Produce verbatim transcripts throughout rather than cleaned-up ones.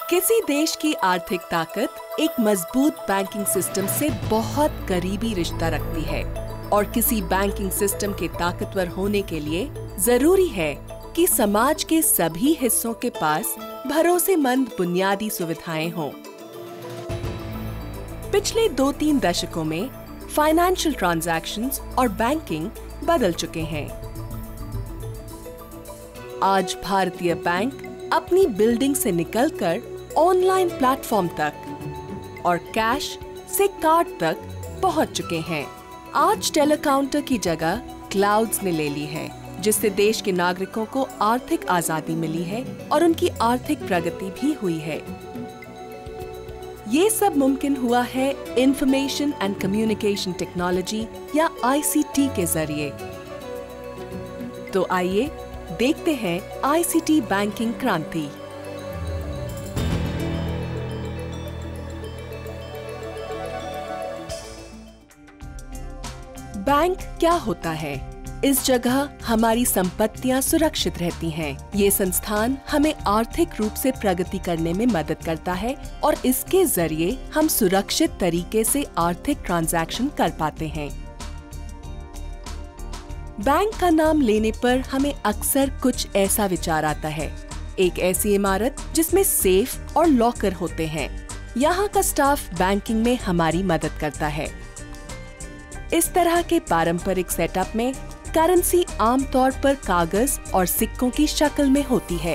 किसी देश की आर्थिक ताकत एक मजबूत बैंकिंग सिस्टम से बहुत करीबी रिश्ता रखती है और किसी बैंकिंग सिस्टम के ताकतवर होने के लिए जरूरी है कि समाज के सभी हिस्सों के पास भरोसेमंद बुनियादी सुविधाएं हों। पिछले दो तीन दशकों में फाइनेंशियल ट्रांजैक्शंस और बैंकिंग बदल चुके हैं। आज भारतीय बैंक अपनी बिल्डिंग से निकलकर ऑनलाइन प्लेटफॉर्म तक और कैश से कार्ड तक पहुंच चुके हैं। आज टेलीकाउंटर की जगह क्लाउड्स ने ले ली है, जिससे देश के नागरिकों को आर्थिक आजादी मिली है और उनकी आर्थिक प्रगति भी हुई है। ये सब मुमकिन हुआ है इंफॉर्मेशन एंड कम्युनिकेशन टेक्नोलॉजी या आई सी टी के जरिए। तो आइए देखते हैं आई सी टी बैंकिंग क्रांति। बैंक क्या होता है? इस जगह हमारी संपत्तियां सुरक्षित रहती हैं। ये संस्थान हमें आर्थिक रूप से प्रगति करने में मदद करता है और इसके जरिए हम सुरक्षित तरीके से आर्थिक ट्रांजैक्शन कर पाते हैं। बैंक का नाम लेने पर हमें अक्सर कुछ ऐसा विचार आता है, एक ऐसी इमारत जिसमें सेफ और लॉकर होते हैं। यहाँ का स्टाफ बैंकिंग में हमारी मदद करता है। इस तरह के पारंपरिक सेटअप में करेंसी आमतौर पर कागज और सिक्कों की शक्ल में होती है।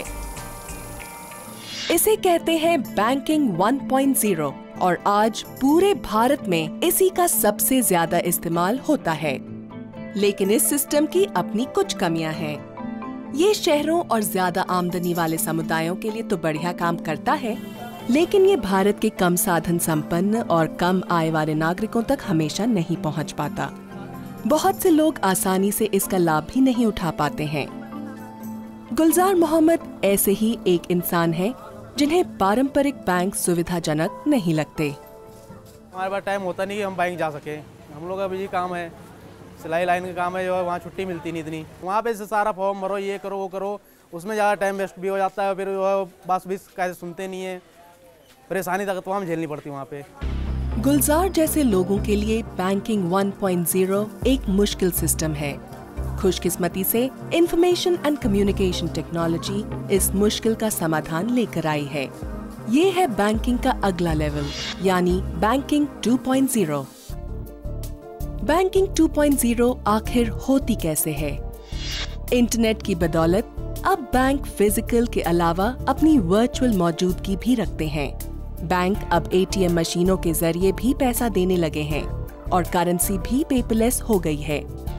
इसे कहते हैं बैंकिंग वन पॉइंट ज़ीरो और आज पूरे भारत में इसी का सबसे ज्यादा इस्तेमाल होता है। लेकिन इस सिस्टम की अपनी कुछ कमियां हैं। ये शहरों और ज्यादा आमदनी वाले समुदायों के लिए तो बढ़िया काम करता है, लेकिन ये भारत के कम साधन संपन्न और कम आय वाले नागरिकों तक हमेशा नहीं पहुंच पाता। बहुत से लोग आसानी से इसका लाभ भी नहीं उठा पाते हैं। गुलजार मोहम्मद ऐसे ही एक इंसान है जिन्हें पारंपरिक बैंक सुविधाजनक नहीं लगते। हमारे पास टाइम होता नहीं कि हम बैंक जा सके। हम लोग का बिजी काम है, सिलाई लाइन का काम है, जो है वहाँ छुट्टी मिलती नहीं इतनी। वहाँ पे से सारा फॉर्म भरो, ये करो वो करो, उसमें ज़्यादा टाइम वेस्ट भी हो जाता है। फिर जो है बस भी कैसे सुनते नहीं है, परेशानी तक तो हम झेलनी पड़ती वहाँ पे। गुलजार जैसे लोगों के लिए बैंकिंग वन पॉइंट ज़ीरो एक मुश्किल सिस्टम है। खुशकिस्मती से इंफॉर्मेशन एंड कम्युनिकेशन टेक्नोलॉजी इस मुश्किल का समाधान लेकर आई है। ये है बैंकिंग का अगला लेवल, यानी banking two point zero. Banking two point zero आखिर होती कैसे है? इंटरनेट की बदौलत अब बैंक फिजिकल के अलावा अपनी वर्चुअल मौजूदगी भी रखते हैं। बैंक अब ए टी एम मशीनों के जरिए भी पैसा देने लगे हैं और करेंसी भी पेपरलेस हो गई है।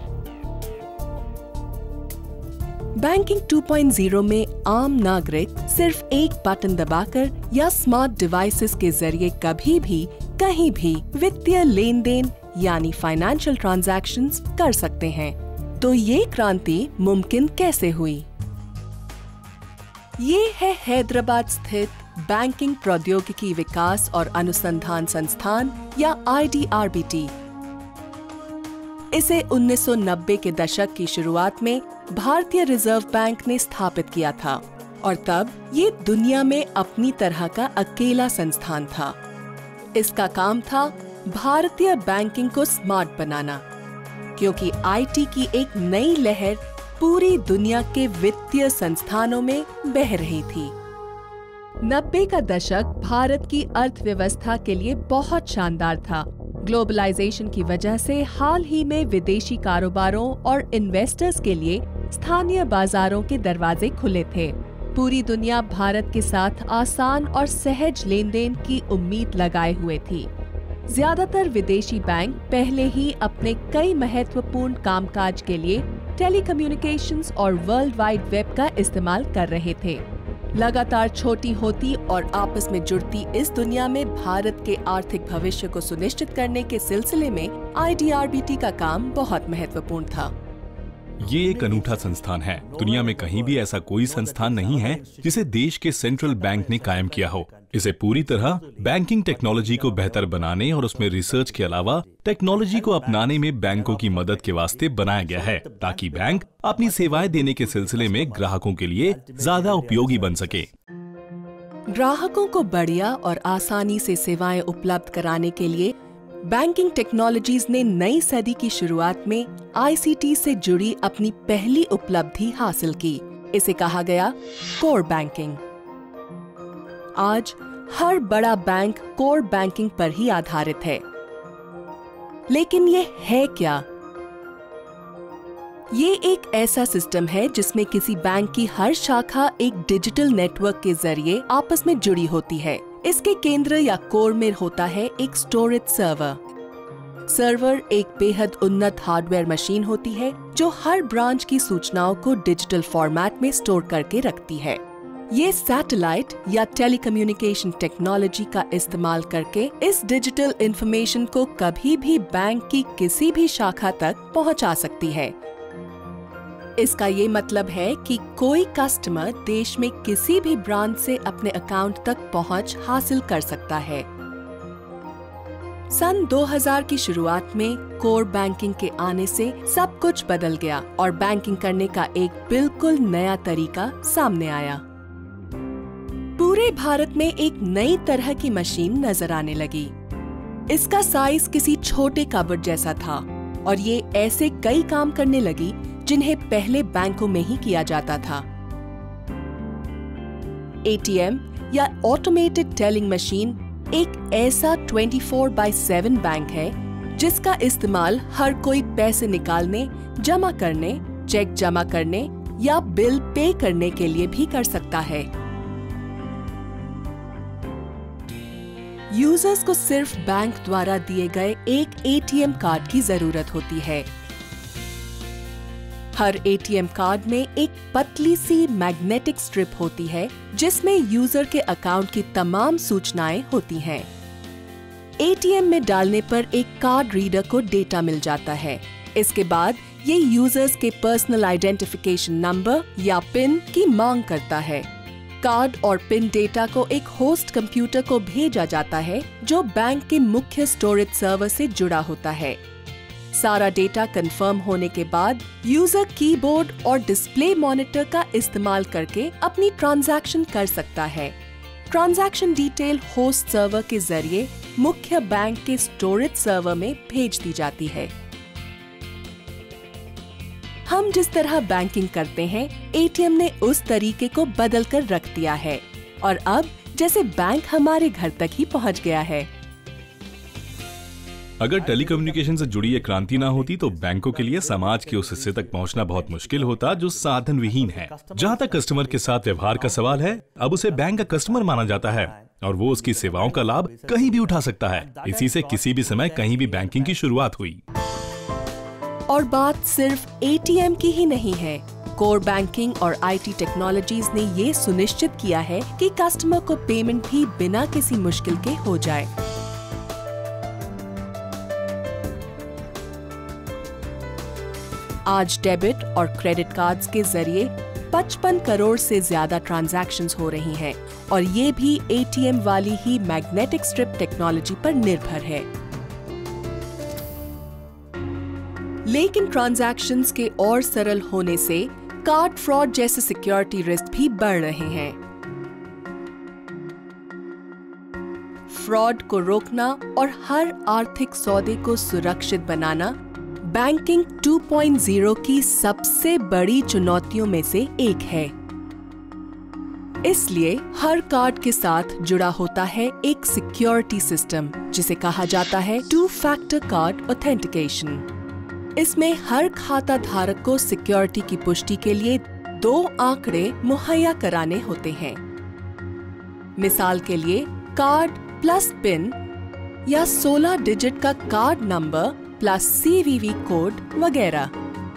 बैंकिंग टू पॉइंट ज़ीरो में आम नागरिक सिर्फ एक बटन दबाकर या स्मार्ट डिवाइसेस के जरिए कभी भी कहीं भी वित्तीय लेन देन यानी फाइनेंशियल ट्रांजैक्शंस कर सकते हैं। तो ये क्रांति मुमकिन कैसे हुई? ये है हैदराबाद स्थित बैंकिंग प्रौद्योगिकी विकास और अनुसंधान संस्थान या I D R B T. इसे उन्नीस सौ नब्बे के दशक की शुरुआत में भारतीय रिजर्व बैंक ने स्थापित किया था और तब ये दुनिया में अपनी तरह का अकेला संस्थान था। इसका काम था भारतीय बैंकिंग को स्मार्ट बनाना, क्योंकि आई टी की एक नई लहर पूरी दुनिया के वित्तीय संस्थानों में बह रही थी। नब्बे का दशक भारत की अर्थव्यवस्था के लिए बहुत शानदार था। ग्लोबलाइजेशन की वजह से हाल ही में विदेशी कारोबारों और इन्वेस्टर्स के लिए स्थानीय बाजारों के दरवाजे खुले थे। पूरी दुनिया भारत के साथ आसान और सहज लेन देन की उम्मीद लगाए हुए थी। ज्यादातर विदेशी बैंक पहले ही अपने कई महत्वपूर्ण कामकाज के लिए टेलीकम्युनिकेशंस और वर्ल्ड वाइड वेब का इस्तेमाल कर रहे थे। लगातार छोटी होती और आपस में जुड़ती इस दुनिया में भारत के आर्थिक भविष्य को सुनिश्चित करने के सिलसिले में I D R B T का काम बहुत महत्वपूर्ण था। ये एक अनूठा संस्थान है। दुनिया में कहीं भी ऐसा कोई संस्थान नहीं है जिसे देश के सेंट्रल बैंक ने कायम किया हो। इसे पूरी तरह बैंकिंग टेक्नोलॉजी को बेहतर बनाने और उसमें रिसर्च के अलावा टेक्नोलॉजी को अपनाने में बैंकों की मदद के वास्ते बनाया गया है, ताकि बैंक अपनी सेवाएं देने के सिलसिले में ग्राहकों के लिए ज्यादा उपयोगी बन सके। ग्राहकों को बढ़िया और आसानी से सेवाएं उपलब्ध कराने के लिए बैंकिंग टेक्नोलॉजीज ने नई सदी की शुरुआत में आईसीटी से जुड़ी अपनी पहली उपलब्धि हासिल की। इसे कहा गया कोर बैंकिंग। आज हर बड़ा बैंक कोर बैंकिंग पर ही आधारित है। लेकिन ये है क्या? ये एक ऐसा सिस्टम है जिसमें किसी बैंक की हर शाखा एक डिजिटल नेटवर्क के जरिए आपस में जुड़ी होती है। इसके केंद्र या कोर में होता है एक स्टोरेज सर्वर। सर्वर एक बेहद उन्नत हार्डवेयर मशीन होती है जो हर ब्रांच की सूचनाओं को डिजिटल फॉर्मेट में स्टोर करके रखती है। ये सैटेलाइट या टेलीकम्युनिकेशन टेक्नोलॉजी का इस्तेमाल करके इस डिजिटल इंफॉर्मेशन को कभी भी बैंक की किसी भी शाखा तक पहुंचा सकती है। इसका ये मतलब है कि कोई कस्टमर देश में किसी भी ब्रांच से अपने अकाउंट तक पहुंच हासिल कर सकता है। सन दो हज़ार की शुरुआत में कोर बैंकिंग के आने से सब कुछ बदल गया और बैंकिंग करने का एक बिल्कुल नया तरीका सामने आया। पूरे भारत में एक नई तरह की मशीन नजर आने लगी। इसका साइज किसी छोटे कबर्ड जैसा था और ये ऐसे कई काम करने लगी जिन्हें पहले बैंकों में ही किया जाता था। एटीएम या ऑटोमेटेड टेलिंग मशीन एक ऐसा चौबीस बाय सात बैंक है जिसका इस्तेमाल हर कोई पैसे निकालने, जमा करने, चेक जमा करने या बिल पे करने के लिए भी कर सकता है। यूजर्स को सिर्फ बैंक द्वारा दिए गए एक एटीएम कार्ड की जरूरत होती है। हर एटीएम कार्ड में एक पतली सी मैग्नेटिक स्ट्रिप होती है जिसमें यूजर के अकाउंट की तमाम सूचनाएं होती हैं। एटीएम में डालने पर एक कार्ड रीडर को डेटा मिल जाता है। इसके बाद ये यूजर्स के पर्सनल आइडेंटिफिकेशन नंबर या पिन की मांग करता है। कार्ड और पिन डेटा को एक होस्ट कंप्यूटर को भेजा जाता है जो बैंक के मुख्य स्टोरेज सर्वर से जुड़ा होता है। सारा डेटा कंफर्म होने के बाद यूजर कीबोर्ड और डिस्प्ले मॉनिटर का इस्तेमाल करके अपनी ट्रांजैक्शन कर सकता है। ट्रांजैक्शन डिटेल होस्ट सर्वर के जरिए मुख्य बैंक के स्टोरेज सर्वर में भेज दी जाती है। हम जिस तरह बैंकिंग करते हैं, एटीएम ने उस तरीके को बदल कर रख दिया है और अब जैसे बैंक हमारे घर तक ही पहुंच गया है। अगर टेलीकम्युनिकेशन से जुड़ी ये क्रांति ना होती तो बैंकों के लिए समाज के उस हिस्से तक पहुंचना बहुत मुश्किल होता जो साधन विहीन है। जहां तक कस्टमर के साथ व्यवहार का सवाल है, अब उसे बैंक का कस्टमर माना जाता है और वो उसकी सेवाओं का लाभ कहीं भी उठा सकता है। इसी से किसी भी समय कहीं भी बैंकिंग की शुरुआत हुई। और बात सिर्फ एटीएम की ही नहीं है। कोर बैंकिंग और आईटी टेक्नोलॉजीज ने ये सुनिश्चित किया है कि कस्टमर को पेमेंट भी बिना किसी मुश्किल के हो जाए। आज डेबिट और क्रेडिट कार्ड्स के जरिए पचपन करोड़ से ज्यादा ट्रांजैक्शंस हो रही हैं और ये भी एटीएम वाली ही मैग्नेटिक स्ट्रिप टेक्नोलॉजी पर निर्भर है। लेकिन ट्रांजैक्शंस के और सरल होने से कार्ड फ्रॉड जैसे सिक्योरिटी रिस्क भी बढ़ रहे हैं। फ्रॉड को रोकना और हर आर्थिक सौदे को सुरक्षित बनाना बैंकिंग टू पॉइंट ज़ीरो की सबसे बड़ी चुनौतियों में से एक है। इसलिए हर कार्ड के साथ जुड़ा होता है एक सिक्योरिटी सिस्टम जिसे कहा जाता है टू फैक्टर कार्ड ऑथेंटिकेशन। इसमें हर खाता धारक को सिक्योरिटी की पुष्टि के लिए दो आंकड़े मुहैया कराने होते हैं। मिसाल के लिए कार्ड प्लस पिन या सोलह डिजिट का card number plus CVV code वगैरह।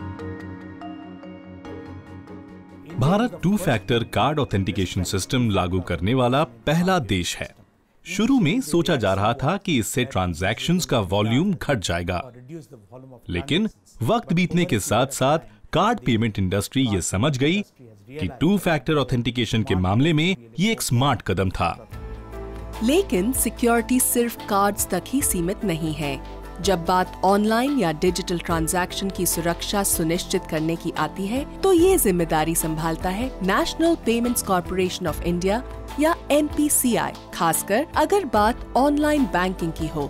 Bharat two factor card authentication system लागू करने वाला पहला देश है। शुरू में सोचा जा रहा था कि इससे ट्रांजैक्शंस का वॉल्यूम घट जाएगा, लेकिन वक्त बीतने के साथ साथ कार्ड पेमेंट इंडस्ट्री ये समझ गई कि टू फैक्टर ऑथेंटिकेशन के मामले में ये एक स्मार्ट कदम था। लेकिन सिक्योरिटी सिर्फ कार्ड्स तक ही सीमित नहीं है। जब बात ऑनलाइन या डिजिटल ट्रांजैक्शन की सुरक्षा सुनिश्चित करने की आती है तो ये जिम्मेदारी संभालता है National Payments Corporation of India या एन पी सी आई, खासकर अगर बात ऑनलाइन बैंकिंग की हो।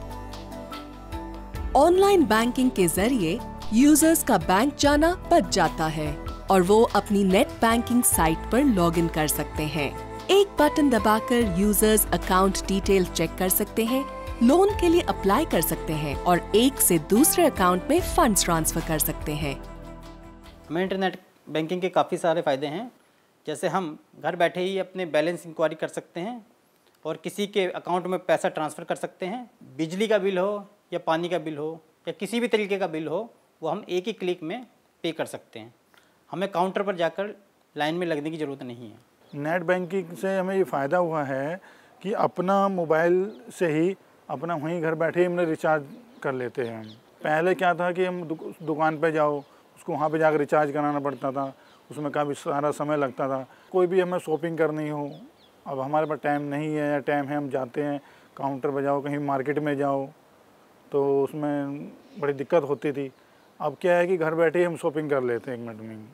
ऑनलाइन बैंकिंग के जरिए यूजर्स का बैंक जाना बच जाता है और वो अपनी नेट बैंकिंग साइट पर लॉगिन कर सकते हैं। एक बटन दबाकर यूजर्स अकाउंट डिटेल चेक कर सकते हैं, लोन के लिए अप्लाई कर सकते हैं और एक से दूसरे अकाउंट में फंड्स ट्रांसफर कर सकते हैं। हमें इंटरनेट बैंकिंग के काफ़ी सारे फ़ायदे हैं। जैसे हम घर बैठे ही अपने बैलेंस इंक्वायरी कर सकते हैं और किसी के अकाउंट में पैसा ट्रांसफ़र कर सकते हैं। बिजली का बिल हो या पानी का बिल हो या किसी भी तरीके का बिल हो, वो हम एक ही क्लिक में पे कर सकते हैं। हमें काउंटर पर जाकर लाइन में लगने की ज़रूरत नहीं है। नेट बैंकिंग से हमें ये फ़ायदा हुआ है कि अपना मोबाइल से ही अपना वहीं घर बैठे ही हमने रिचार्ज कर लेते हैं। हम पहले क्या था कि हम दु, दुकान पे जाओ, उसको वहाँ पे जाकर रिचार्ज कराना पड़ता था, उसमें काफ़ी सारा समय लगता था। कोई भी हमें शॉपिंग करनी हो, अब हमारे पास टाइम नहीं है या टाइम है, हम जाते हैं काउंटर पे जाओ, कहीं मार्केट में जाओ, तो उसमें बड़ी दिक्कत होती थी। अब क्या है कि घर बैठे ही हम शॉपिंग कर लेते हैं एक मिनट में।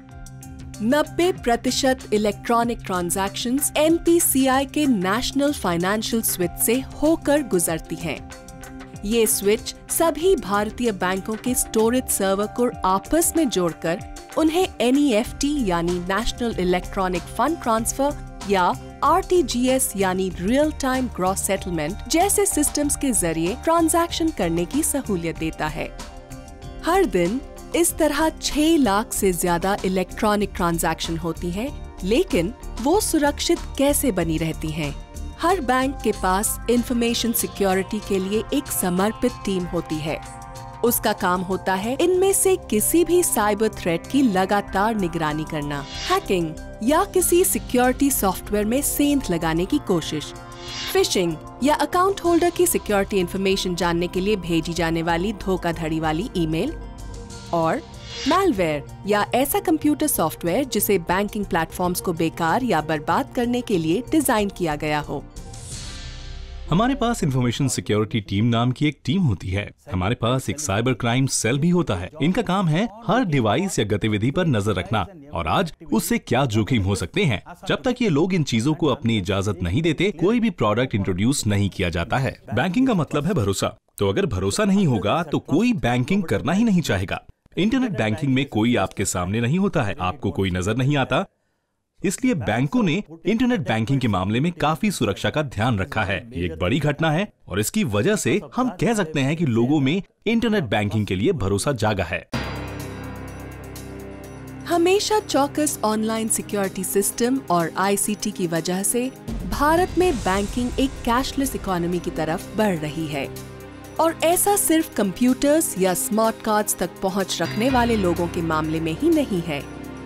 नब्बे प्रतिशत electronic transactions N P C I के नेशनल फाइनेंशियल स्विच से होकर गुजरती हैं। ये स्विच सभी भारतीय बैंकों के स्टोरेज सर्वर को आपस में जोड़कर उन्हें एन ई एफ टी यानी नेशनल इलेक्ट्रॉनिक फंड ट्रांसफर या आर टी जी एस यानी रियल टाइम ग्रॉस सेटलमेंट जैसे सिस्टम्स के जरिए ट्रांजैक्शन करने की सहूलियत देता है। हर दिन इस तरह छह लाख से ज्यादा इलेक्ट्रॉनिक ट्रांजैक्शन होती हैं, लेकिन वो सुरक्षित कैसे बनी रहती हैं? हर बैंक के पास इंफॉर्मेशन सिक्योरिटी के लिए एक समर्पित टीम होती है। उसका काम होता है इनमें से किसी भी साइबर थ्रेट की लगातार निगरानी करना, हैकिंग या किसी सिक्योरिटी सॉफ्टवेयर में सेंध लगाने की कोशिश, फिशिंग या अकाउंट होल्डर की सिक्योरिटी इंफॉर्मेशन जानने के लिए भेजी जाने वाली धोखाधड़ी वाली ईमेल, और मैलवेयर या ऐसा कंप्यूटर सॉफ्टवेयर जिसे बैंकिंग प्लेटफॉर्म्स को बेकार या बर्बाद करने के लिए डिजाइन किया गया हो। हमारे पास इंफॉर्मेशन सिक्योरिटी टीम नाम की एक टीम होती है। हमारे पास एक साइबर क्राइम सेल भी होता है। इनका काम है हर डिवाइस या गतिविधि पर नजर रखना और आज उससे क्या जोखिम हो सकते हैं। जब तक ये लोग इन चीजों को अपनी इजाजत नहीं देते, कोई भी प्रोडक्ट इंट्रोड्यूस नहीं किया जाता है। बैंकिंग का मतलब है भरोसा, तो अगर भरोसा नहीं होगा तो कोई बैंकिंग करना ही नहीं चाहेगा। इंटरनेट बैंकिंग में कोई आपके सामने नहीं होता है, आपको कोई नजर नहीं आता, इसलिए बैंकों ने इंटरनेट बैंकिंग के मामले में काफी सुरक्षा का ध्यान रखा है। ये एक बड़ी घटना है और इसकी वजह से हम कह सकते हैं कि लोगों में इंटरनेट बैंकिंग के लिए भरोसा जागा है। हमेशा चौकस ऑनलाइन सिक्योरिटी सिस्टम और आई सी टी की वजह से भारत में बैंकिंग एक कैशलेस इकोनॉमी की तरफ बढ़ रही है। और ऐसा सिर्फ कंप्यूटर्स या स्मार्ट कार्ड्स तक पहुंच रखने वाले लोगों के मामले में ही नहीं है।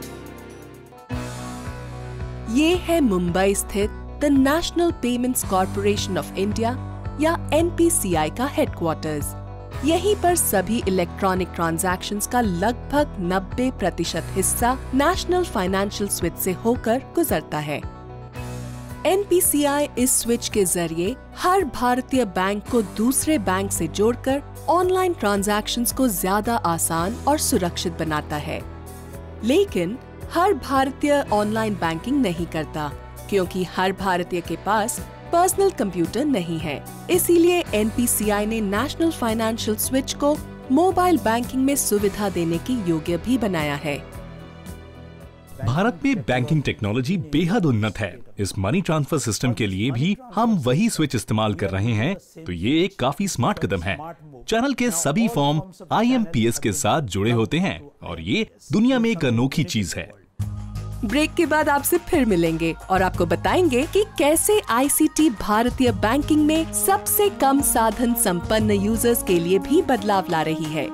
ये है मुंबई स्थित the National Payments Corporation of India या एन पी सी आई का हेडक्वार्टर्स। यहीं पर सभी इलेक्ट्रॉनिक ट्रांजैक्शंस का लगभग नब्बे प्रतिशत हिस्सा नेशनल फाइनेंशियल स्विच से होकर गुजरता है। एन पी सी आई इस स्विच के जरिए हर भारतीय बैंक को दूसरे बैंक से जोड़कर ऑनलाइन ट्रांजैक्शंस को ज्यादा आसान और सुरक्षित बनाता है। लेकिन हर भारतीय ऑनलाइन बैंकिंग नहीं करता, क्योंकि हर भारतीय के पास पर्सनल कंप्यूटर नहीं है। इसीलिए एन पी सी आई ने नेशनल फाइनेंशियल स्विच को मोबाइल बैंकिंग में सुविधा देने की योग्य भी बनाया है। भारत में बैंकिंग टेक्नोलॉजी बेहद उन्नत है। इस मनी ट्रांसफर सिस्टम के लिए भी हम वही स्विच इस्तेमाल कर रहे हैं, तो ये एक काफी स्मार्ट कदम है। चैनल के सभी form I M P S के साथ जुड़े होते हैं और ये दुनिया में एक अनोखी चीज है। ब्रेक के बाद आपसे फिर मिलेंगे और आपको बताएंगे कि कैसे आई सी टी भारतीय बैंकिंग में सबसे कम साधन संपन्न यूजर्स के लिए भी बदलाव ला रही है।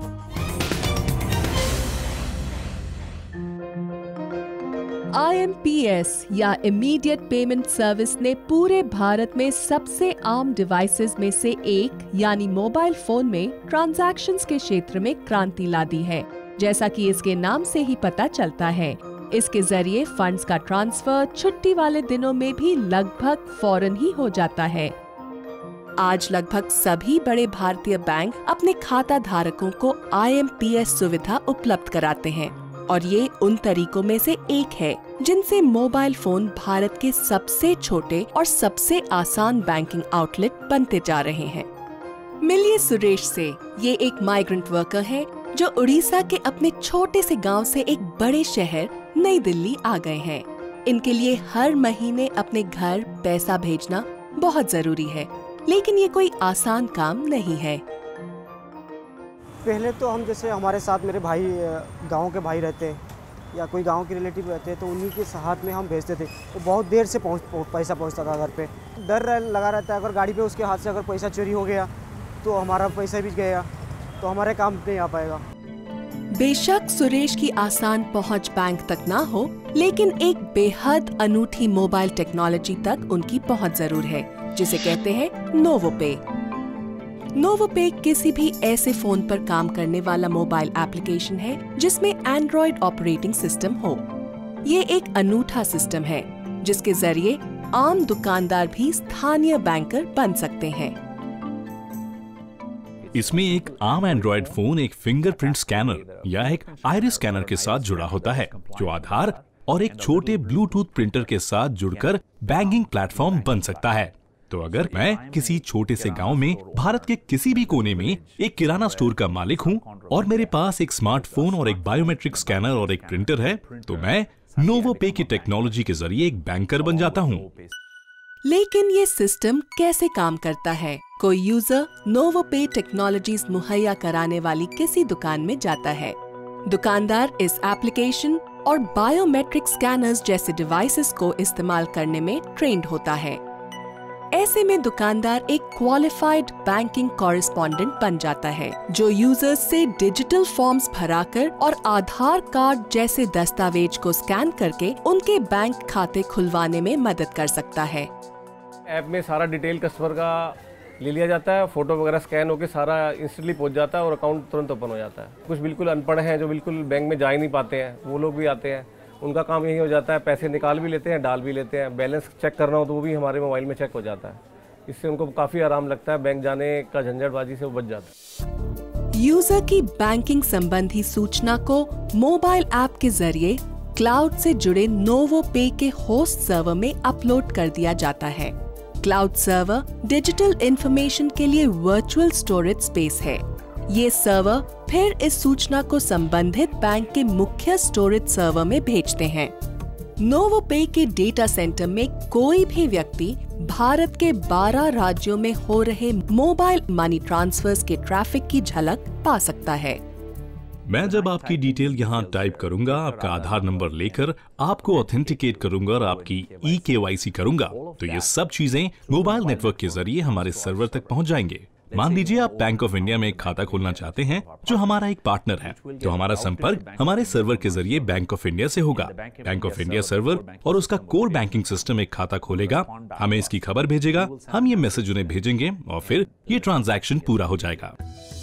आई एम पी एस या इमीडिएट पेमेंट सर्विस ने पूरे भारत में सबसे आम डिवाइसेस में से एक यानी मोबाइल फोन में ट्रांजैक्शंस के क्षेत्र में क्रांति ला दी है। जैसा कि इसके नाम से ही पता चलता है, इसके जरिए फंड्स का ट्रांसफर छुट्टी वाले दिनों में भी लगभग फौरन ही हो जाता है। आज लगभग सभी बड़े भारतीय बैंक अपने खाता धारकों को आई एम पी एस सुविधा उपलब्ध कराते हैं और ये उन तरीकों में से एक है जिनसे मोबाइल फोन भारत के सबसे छोटे और सबसे आसान बैंकिंग आउटलेट बनते जा रहे हैं। मिलिए सुरेश से। ये एक माइग्रेंट वर्कर है जो उड़ीसा के अपने छोटे से गांव से एक बड़े शहर नई दिल्ली आ गए हैं। इनके लिए हर महीने अपने घर पैसा भेजना बहुत जरूरी है, लेकिन ये कोई आसान काम नहीं है। पहले तो हम जैसे हमारे साथ मेरे भाई गांव के भाई रहते हैं या कोई गांव के रिलेटिव रहते हैं तो उन्हीं के साथ में हम भेजते थे, तो बहुत देर से पहुंच पैसा पहुंचता था घर पे। डर लगा रहता है अगर गाड़ी पे उसके हाथ से अगर पैसा चोरी हो गया तो हमारा पैसा भी गया तो हमारे काम नहीं आ पाएगा। बेशक सुरेश की आसान पहुंच बैंक तक ना हो, लेकिन एक बेहद अनूठी मोबाइल टेक्नोलॉजी तक उनकी पहुंच जरूर है, जिसे कहते हैं नोवोपे। नोवोपे किसी भी ऐसे फोन पर काम करने वाला मोबाइल एप्लीकेशन है जिसमें एंड्रॉइड ऑपरेटिंग सिस्टम हो। ये एक अनूठा सिस्टम है जिसके जरिए आम दुकानदार भी स्थानीय बैंकर बन सकते हैं। इसमें एक आम एंड्रॉइड फोन एक फिंगरप्रिंट स्कैनर या एक आइरिस स्कैनर के साथ जुड़ा होता है, जो आधार और एक छोटे ब्लूटूथ प्रिंटर के साथ जुड़कर बैंकिंग प्लेटफॉर्म बन सकता है। तो अगर मैं किसी छोटे से गांव में भारत के किसी भी कोने में एक किराना स्टोर का मालिक हूं और मेरे पास एक स्मार्टफोन और एक बायोमेट्रिक स्कैनर और एक प्रिंटर है, तो मैं नोवोपे की टेक्नोलॉजी के जरिए एक बैंकर बन जाता हूं। लेकिन ये सिस्टम कैसे काम करता है? कोई यूजर नोवोपे टेक्नोलॉजीज मुहैया कराने वाली किसी दुकान में जाता है। दुकानदार इस एप्लीकेशन और बायोमेट्रिक स्कैनर्स जैसे डिवाइसेस को इस्तेमाल करने में ट्रेंड होता है। ऐसे में दुकानदार एक क्वालिफाइड बैंकिंग कॉरेस्पॉन्डेंट बन जाता है, जो यूजर्स से डिजिटल फॉर्म्स भराकर और आधार कार्ड जैसे दस्तावेज को स्कैन करके उनके बैंक खाते खुलवाने में मदद कर सकता है। ऐप में सारा डिटेल कस्टमर का ले लिया जाता है, फोटो वगैरह स्कैन होकर सारा इंस्टेंटली पहुंच जाता है और अकाउंट तुरंत ओपन हो जाता है। कुछ बिल्कुल अनपढ़ हैं जो बिल्कुल बैंक में जा ही नहीं पाते हैं, वो लोग भी आते हैं, उनका काम यही हो जाता है, पैसे निकाल भी लेते हैं, डाल भी लेते हैं। बैलेंस चेक करना हो तो वो भी हमारे मोबाइल में चेक हो जाता है। इससे उनको काफ़ी आराम लगता है, बैंक जाने का झंझटबाजी से वो बच जाता है। यूजर की बैंकिंग संबंधी सूचना को मोबाइल ऐप के जरिए क्लाउड से जुड़े नोवोपे के होस्ट सर्वर में अपलोड कर दिया जाता है। क्लाउड सर्वर डिजिटल इंफॉर्मेशन के लिए वर्चुअल स्टोरेज स्पेस है। ये सर्वर फिर इस सूचना को संबंधित बैंक के मुख्य स्टोरेज सर्वर में भेजते हैं। नोवोपे के डेटा सेंटर में कोई भी व्यक्ति भारत के बारह राज्यों में हो रहे मोबाइल मनी ट्रांसफर्स के ट्रैफिक की झलक पा सकता है। मैं जब आपकी डिटेल यहाँ टाइप करूंगा, आपका आधार नंबर लेकर आपको ऑथेंटिकेट करूंगा और आपकी ई के वाई सी करूंगा, तो ये सब चीजें मोबाइल नेटवर्क के जरिए हमारे सर्वर तक पहुंच जाएंगे। मान लीजिए आप बैंक ऑफ इंडिया में एक खाता खोलना चाहते हैं जो हमारा एक पार्टनर है, तो हमारा संपर्क हमारे सर्वर के जरिए बैंक ऑफ इंडिया से होगा। बैंक ऑफ इंडिया सर्वर और उसका कोर बैंकिंग सिस्टम एक खाता खोलेगा, हमें इसकी खबर भेजेगा, हम ये मैसेज उन्हें भेजेंगे और फिर ये ट्रांजैक्शन पूरा हो जाएगा।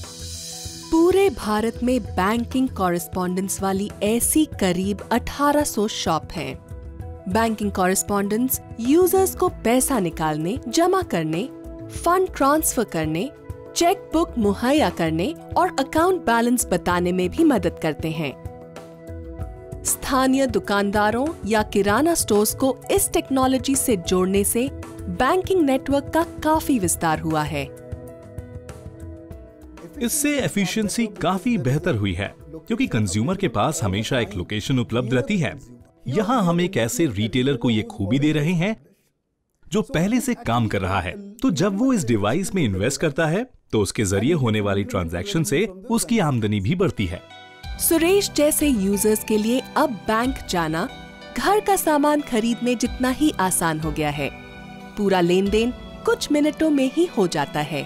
पूरे भारत में बैंकिंग कॉरेस्पॉन्डेंस वाली ऐसी करीब अठारह सौ शॉप हैं। बैंकिंग कॉरेस्पॉन्डेंस यूजर्स को पैसा निकालने, जमा करने, फंड ट्रांसफर करने, चेक बुक मुहैया करने और अकाउंट बैलेंस बताने में भी मदद करते हैं। स्थानीय दुकानदारों या किराना स्टोर्स को इस टेक्नोलॉजी से जोड़ने से बैंकिंग नेटवर्क का काफी विस्तार हुआ है। इससे एफिशिएंसी काफी बेहतर हुई है, क्योंकि कंज्यूमर के पास हमेशा एक लोकेशन उपलब्ध रहती है। यहाँ हम एक ऐसे रिटेलर को ये खूबी दे रहे हैं जो पहले से काम कर रहा है, तो जब वो इस डिवाइस में इन्वेस्ट करता है तो उसके जरिए होने वाली ट्रांजैक्शन से उसकी आमदनी भी बढ़ती है। सुरेश जैसे यूजर्स के लिए अब बैंक जाना घर का सामान खरीदने जितना ही आसान हो गया है। पूरा लेन देन कुछ मिनटों में ही हो जाता है।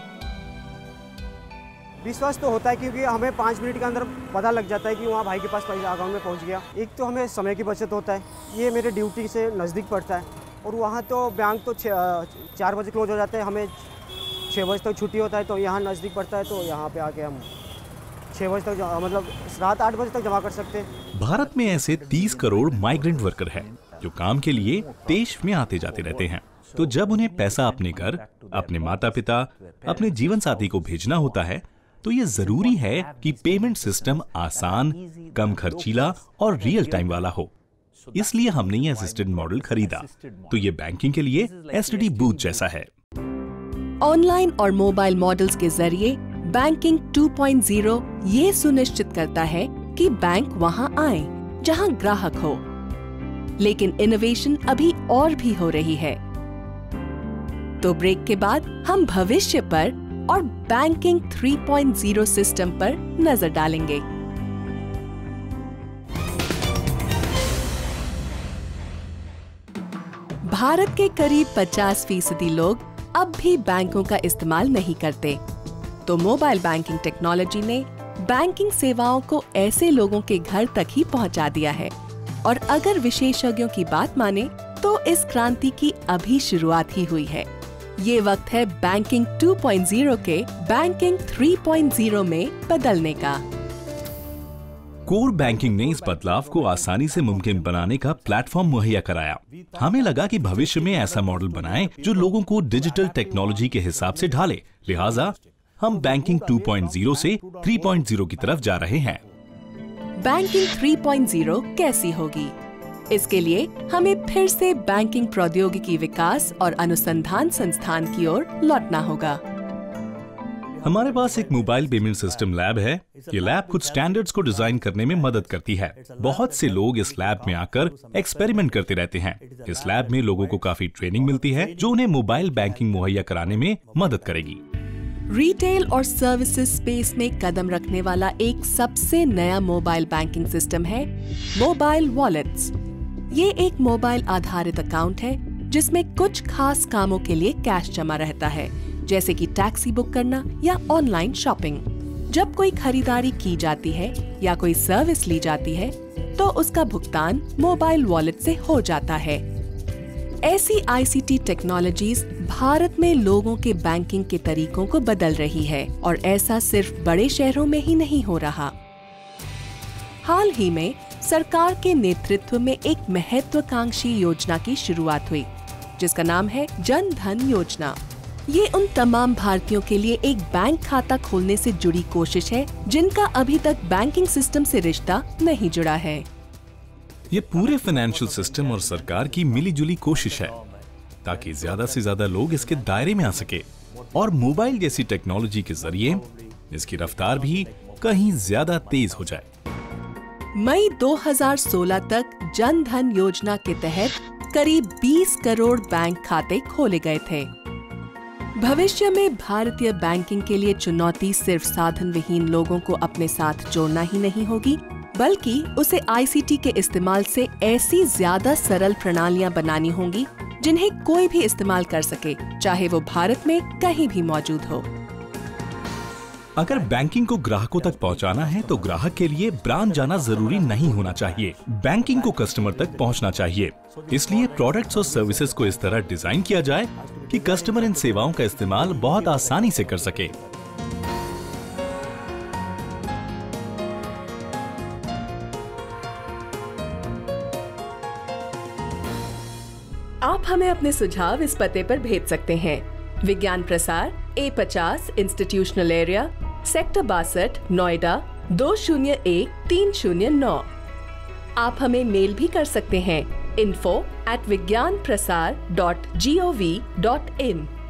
विश्वास तो होता है क्योंकि हमें पाँच मिनट के अंदर पता लग जाता है कि वहाँ भाई के पास पैसा अकाउंट में पहुँच गया। एक तो हमें समय की बचत होता है, ये मेरे ड्यूटी से नज़दीक पड़ता है, और वहाँ तो बैंक तो चार बजे क्लोज हो जाते हैं, हमें छः बजे तक छुट्टी होता है, तो यहाँ नज़दीक पड़ता है, तो यहाँ पे आके हम छः बजे तक मतलब रात आठ बजे तक जमा कर सकते हैं। भारत में ऐसे तीस करोड़ माइग्रेंट वर्कर हैं जो काम के लिए देश में आते जाते रहते हैं, तो जब उन्हें पैसा अपने घर अपने माता पिता, अपने जीवन साथी को भेजना होता है, तो ये जरूरी है कि पेमेंट सिस्टम आसान, कम खर्चीला और रियल टाइम वाला हो। इसलिए हमने ये असिस्टेड मॉडल खरीदा। तो ये बैंकिंग के लिए एसटीडी बूथ जैसा है। ऑनलाइन और मोबाइल मॉडल्स के जरिए बैंकिंग टू पॉइंट ज़ीरो ये सुनिश्चित करता है कि बैंक वहां आए जहां ग्राहक हो। लेकिन इनोवेशन अभी और भी हो रही है। तो ब्रेक के बाद हम भविष्य पर और banking three point zero system पर नजर डालेंगे। भारत के करीब पचास फीसदी लोग अब भी बैंकों का इस्तेमाल नहीं करते। तो मोबाइल बैंकिंग टेक्नोलॉजी ने बैंकिंग सेवाओं को ऐसे लोगों के घर तक ही पहुंचा दिया है। और अगर विशेषज्ञों की बात माने तो इस क्रांति की अभी शुरुआत ही हुई है। ये वक्त है बैंकिंग टू पॉइंट ज़ीरो के बैंकिंग थ्री पॉइंट ज़ीरो में बदलने का। कोर बैंकिंग ने इस बदलाव को आसानी से मुमकिन बनाने का प्लेटफॉर्म मुहैया कराया। हमें लगा कि भविष्य में ऐसा मॉडल बनाएं जो लोगों को डिजिटल टेक्नोलॉजी के हिसाब से ढाले। लिहाजा हम बैंकिंग टू पॉइंट ज़ीरो से थ्री पॉइंट ज़ीरो की तरफ जा रहे हैं। बैंकिंग थ्री पॉइंट ज़ीरो कैसी होगी? इसके लिए हमें फिर से बैंकिंग प्रौद्योगिकी विकास और अनुसंधान संस्थान की ओर लौटना होगा। हमारे पास एक मोबाइल पेमेंट सिस्टम लैब है। ये लैब कुछ स्टैंडर्ड्स को डिजाइन करने में मदद करती है। बहुत से लोग इस लैब में आकर एक्सपेरिमेंट करते रहते हैं। इस लैब में लोगों को काफी ट्रेनिंग मिलती है जो उन्हें मोबाइल बैंकिंग मुहैया कराने में मदद करेगी। रिटेल और सर्विसेज स्पेस में कदम रखने वाला एक सबसे नया मोबाइल बैंकिंग सिस्टम है मोबाइल वॉलेट्स। ये एक मोबाइल आधारित अकाउंट है जिसमें कुछ खास कामों के लिए कैश जमा रहता है, जैसे कि टैक्सी बुक करना या ऑनलाइन शॉपिंग। जब कोई खरीदारी की जाती है या कोई सर्विस ली जाती है तो उसका भुगतान मोबाइल वॉलेट से हो जाता है। ऐसी आईसीटी टेक्नोलॉजीज भारत में लोगों के बैंकिंग के तरीकों को बदल रही है और ऐसा सिर्फ बड़े शहरों में ही नहीं हो रहा। हाल ही में सरकार के नेतृत्व में एक महत्वाकांक्षी योजना की शुरुआत हुई जिसका नाम है जन धन योजना। ये उन तमाम भारतीयों के लिए एक बैंक खाता खोलने से जुड़ी कोशिश है जिनका अभी तक बैंकिंग सिस्टम से रिश्ता नहीं जुड़ा है। ये पूरे फाइनेंशियल सिस्टम और सरकार की मिलीजुली कोशिश है ताकि ज्यादा से ज्यादा लोग इसके दायरे में आ सके और मोबाइल जैसी टेक्नोलॉजी के जरिए इसकी रफ्तार भी कहीं ज्यादा तेज हो जाए। मई दो हज़ार सोलह तक जन धन योजना के तहत करीब बीस करोड़ बैंक खाते खोले गए थे। भविष्य में भारतीय बैंकिंग के लिए चुनौती सिर्फ साधन विहीन लोगों को अपने साथ जोड़ना ही नहीं होगी, बल्कि उसे आईसीटी के इस्तेमाल से ऐसी ज्यादा सरल प्रणालियां बनानी होंगी जिन्हें कोई भी इस्तेमाल कर सके, चाहे वो भारत में कहीं भी मौजूद हो। अगर बैंकिंग को ग्राहकों तक पहुंचाना है तो ग्राहक के लिए ब्रांच जाना जरूरी नहीं होना चाहिए। बैंकिंग को कस्टमर तक पहुंचना चाहिए। इसलिए प्रोडक्ट्स और सर्विसेज को इस तरह डिजाइन किया जाए कि कस्टमर इन सेवाओं का इस्तेमाल बहुत आसानी से कर सके। आप हमें अपने सुझाव इस पते पर भेज सकते हैं। विज्ञान प्रसार ए पचास इंस्टीट्यूशनल एरिया, सेक्टर बासठ, नोएडा दो शून्य एक तीन शून्य नौ। आप हमें मेल भी कर सकते हैं info at Vigyan Prasar dot G O V dot in.